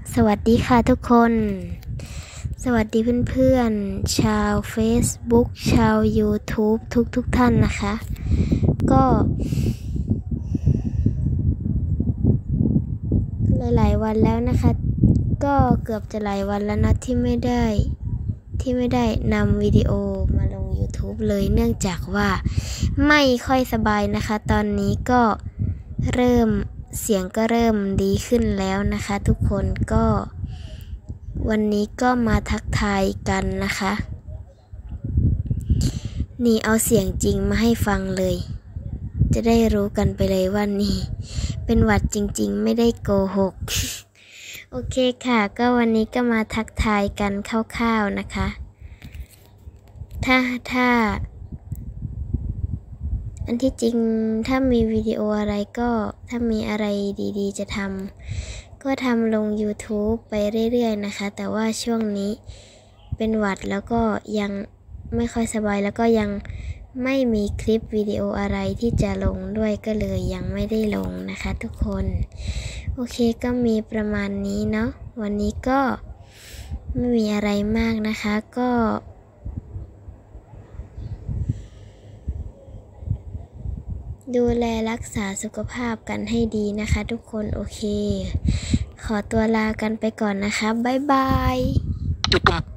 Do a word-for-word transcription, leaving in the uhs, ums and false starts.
สวัสดีค่ะทุกคนสวัสดีเพื่อนๆชาว Facebook ชาว YouTube ทุกทุกท่านนะคะก็หลายๆวันแล้วนะคะก็เกือบจะหลายวันแล้วนะที่ไม่ได้ที่ไม่ได้นำวิดีโอมาลง YouTube เลยเนื่องจากว่าไม่ค่อยสบายนะคะตอนนี้ก็เริ่มเสียงก็เริ่มดีขึ้นแล้วนะคะทุกคนก็วันนี้ก็มาทักทายกันนะคะนี่เอาเสียงจริงมาให้ฟังเลยจะได้รู้กันไปเลยว่านี่เป็นหวัดจริงๆไม่ได้โกหก โอเคค่ะก็วันนี้ก็มาทักทายกันคร่าวๆนะคะถ้าถ้าอันที่จริงถ้ามีวิดีโออะไรก็ถ้ามีอะไรดีๆจะทำก็ทำลง YouTube ไปเรื่อยๆนะคะแต่ว่าช่วงนี้เป็นหวัดแล้วก็ยังไม่ค่อยสบายแล้วก็ยังไม่มีคลิปวิดีโออะไรที่จะลงด้วยก็เลยยังไม่ได้ลงนะคะทุกคนโอเคก็มีประมาณนี้เนาะวันนี้ก็ไม่มีอะไรมากนะคะก็ดูแลรักษาสุขภาพกันให้ดีนะคะทุกคนโอเคขอตัวลากันไปก่อนนะคะบ๊ายบาย